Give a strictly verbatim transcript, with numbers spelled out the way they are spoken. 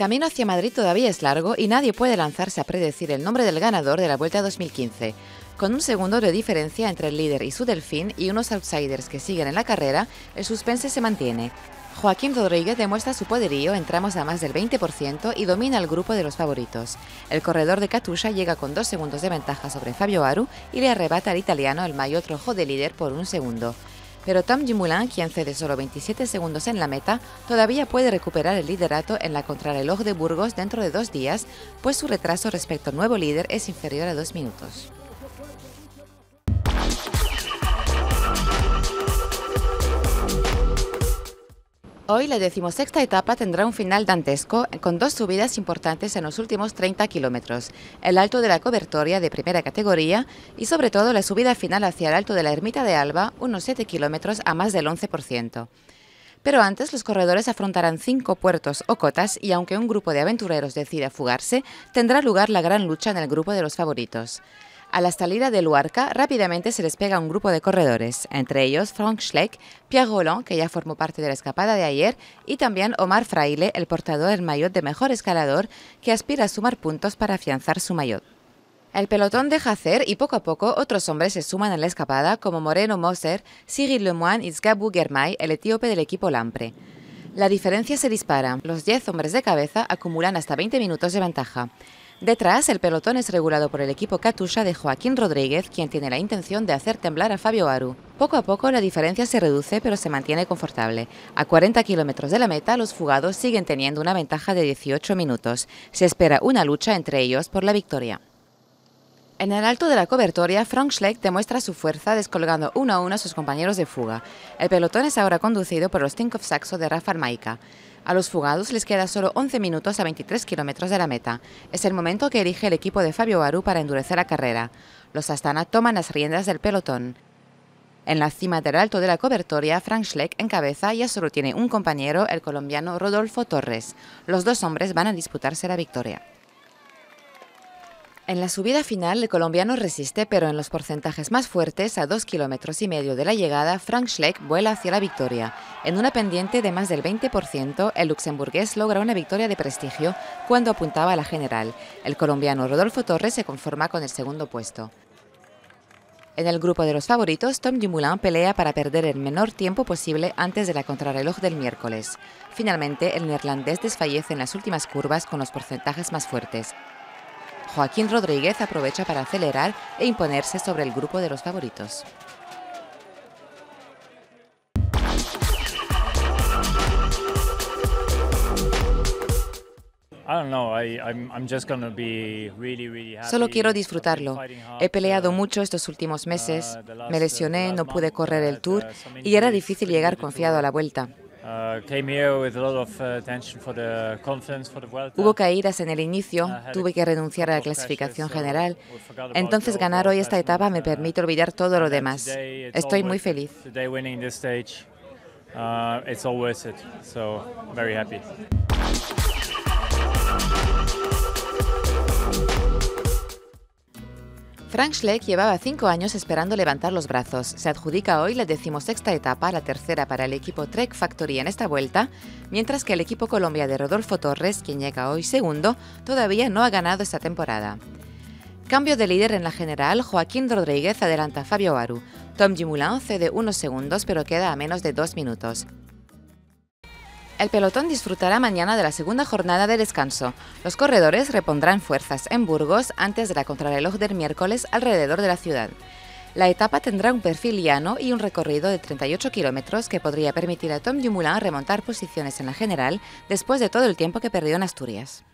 camino hacia Madrid todavía es largo y nadie puede lanzarse a predecir el nombre del ganador de la Vuelta dos mil quince. Con un segundo de diferencia entre el líder y su delfín y unos outsiders que siguen en la carrera, el suspense se mantiene. Joaquín Rodríguez demuestra su poderío en tramos a más del veinte por ciento y domina el grupo de los favoritos. El corredor de Katusha llega con dos segundos de ventaja sobre Fabio Aru y le arrebata al italiano el maillot rojo de líder por un segundo. Pero Tom Dumoulin, quien cede solo veintisiete segundos en la meta, todavía puede recuperar el liderato en la contrarreloj de Burgos dentro de dos días, pues su retraso respecto al nuevo líder es inferior a dos minutos. Hoy la decimosexta etapa tendrá un final dantesco con dos subidas importantes en los últimos treinta kilómetros, el Alto de la Cobertoria de primera categoría y sobre todo la subida final hacia el Alto de la Ermita de Alba, unos siete kilómetros a más del once por ciento. Pero antes los corredores afrontarán cinco puertos o cotas y aunque un grupo de aventureros decida fugarse, tendrá lugar la gran lucha en el grupo de los favoritos. A la salida de Luarca, rápidamente se despega un grupo de corredores, entre ellos Frank Schleck, Pierre Rolland, que ya formó parte de la escapada de ayer, y también Omar Fraile, el portador del maillot de mejor escalador, que aspira a sumar puntos para afianzar su maillot. El pelotón deja hacer y poco a poco otros hombres se suman a la escapada, como Moreno Moser, Cyril Lemoine y Zgabou Germay, el etíope del equipo Lampre. La diferencia se dispara, los diez hombres de cabeza acumulan hasta veinte minutos de ventaja. Detrás, el pelotón es regulado por el equipo Katusha de Joaquín Rodríguez, quien tiene la intención de hacer temblar a Fabio Aru. Poco a poco la diferencia se reduce, pero se mantiene confortable. A cuarenta kilómetros de la meta, los fugados siguen teniendo una ventaja de dieciocho minutos. Se espera una lucha entre ellos por la victoria. En el Alto de la Cobertoria, Frank Schleck demuestra su fuerza descolgando uno a uno a sus compañeros de fuga. El pelotón es ahora conducido por los Tinkoff Saxo de Rafał Majka. A los fugados les queda solo once minutos a veintitrés kilómetros de la meta. Es el momento que elige el equipo de Fabio Aru para endurecer la carrera. Los Astana toman las riendas del pelotón. En la cima del Alto de la Cobertoria, Frank Schleck encabeza y ya solo tiene un compañero, el colombiano Rodolfo Torres. Los dos hombres van a disputarse la victoria. En la subida final, el colombiano resiste, pero en los porcentajes más fuertes, a dos kilómetros y medio de la llegada, Frank Schleck vuela hacia la victoria. En una pendiente de más del veinte por ciento, el luxemburgués logra una victoria de prestigio cuando apuntaba a la general. El colombiano Rodolfo Torres se conforma con el segundo puesto. En el grupo de los favoritos, Tom Dumoulin pelea para perder el menor tiempo posible antes de la contrarreloj del miércoles. Finalmente, el neerlandés desfallece en las últimas curvas con los porcentajes más fuertes. Joaquín Rodríguez aprovecha para acelerar e imponerse sobre el grupo de los favoritos. Solo quiero disfrutarlo. He peleado mucho estos últimos meses, me lesioné, no pude correr el Tour y era difícil llegar confiado a la Vuelta. Hubo caídas en el inicio, tuve que renunciar a la clasificación general, entonces ganar hoy esta etapa me permite olvidar todo lo demás. Estoy muy feliz. Frank Schleck llevaba cinco años esperando levantar los brazos. Se adjudica hoy la decimosexta etapa, la tercera para el equipo Trek Factory en esta vuelta, mientras que el equipo Colombia de Rodolfo Torres, quien llega hoy segundo, todavía no ha ganado esta temporada. Cambio de líder en la general, Joaquín Rodríguez adelanta a Fabio Aru. Tom Dumoulin cede unos segundos, pero queda a menos de dos minutos. El pelotón disfrutará mañana de la segunda jornada de descanso. Los corredores repondrán fuerzas en Burgos antes de la contrarreloj del miércoles alrededor de la ciudad. La etapa tendrá un perfil llano y un recorrido de treinta y ocho kilómetros que podría permitir a Tom Dumoulin remontar posiciones en la general después de todo el tiempo que perdió en Asturias.